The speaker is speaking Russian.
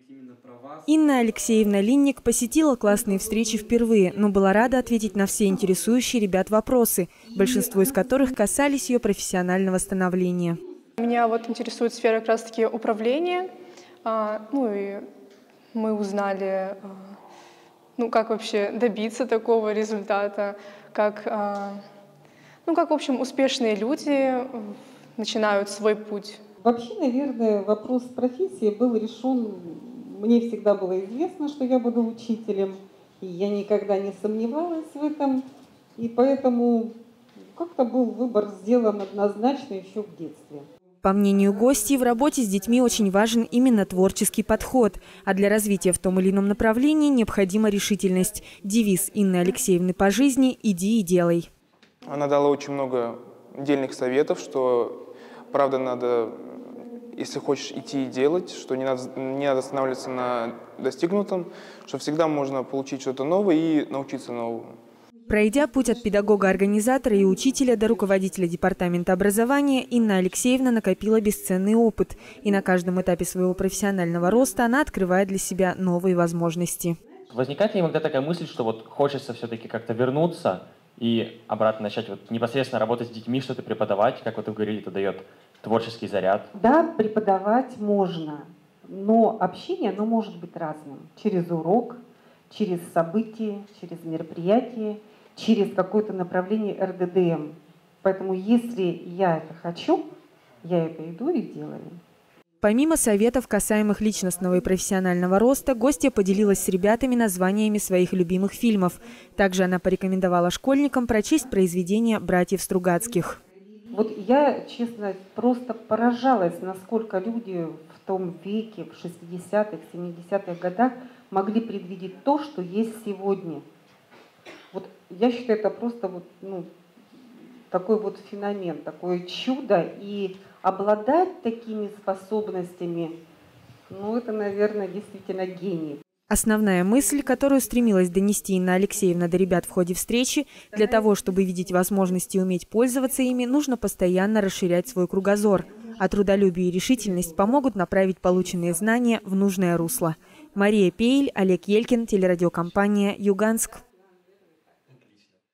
Инна Алексеевна Линник посетила классные встречи впервые, но была рада ответить на все интересующие ребят вопросы, большинство из которых касались ее профессионального становления. Меня интересует сфера как раз-таки управления. И мы узнали, как вообще добиться такого результата, как в общем, успешные люди начинают свой путь. Вообще, наверное, вопрос профессии был решен. Мне всегда было известно, что я буду учителем, и я никогда не сомневалась в этом. И поэтому как-то был выбор сделан однозначно еще в детстве. По мнению гостей, в работе с детьми очень важен именно творческий подход. А для развития в том или ином направлении необходима решительность. Девиз Инны Алексеевны по жизни – «Иди и делай». Она дала очень много дельных советов, что правда надо, если хочешь идти и делать, что не надо останавливаться на достигнутом, что всегда можно получить что-то новое и научиться новому. Пройдя путь от педагога-организатора и учителя до руководителя департамента образования, Инна Алексеевна накопила бесценный опыт. И на каждом этапе своего профессионального роста она открывает для себя новые возможности. Возникает ли иногда такая мысль, что хочется все-таки как-то вернуться и обратно начать непосредственно работать с детьми, что-то преподавать, как вы говорили, это дает творческий заряд? Да, преподавать можно, но общение оно может быть разным. Через урок, через события, через мероприятие, через какое-то направление РДДМ. Поэтому если я это хочу, я это иду и делаю. Помимо советов, касаемых личностного и профессионального роста, гостья поделилась с ребятами названиями своих любимых фильмов. Также она порекомендовала школьникам прочесть произведения братьев Стругацких. Я, честно, просто поражалась, насколько люди в том веке, в 60-х, 70-х годах могли предвидеть то, что есть сегодня. Я считаю, это просто такой феномен, такое чудо. И обладать такими способностями, это, наверное, действительно гений. Основная мысль, которую стремилась донести Инна Алексеевна до ребят в ходе встречи, для того, чтобы видеть возможности и уметь пользоваться ими, нужно постоянно расширять свой кругозор. А трудолюбие и решительность помогут направить полученные знания в нужное русло. Мария Пейль, Олег Елькин, телерадиокомпания «Юганск».